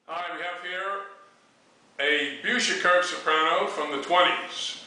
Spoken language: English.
Hi, we have here a Buescher curved soprano from the 20s.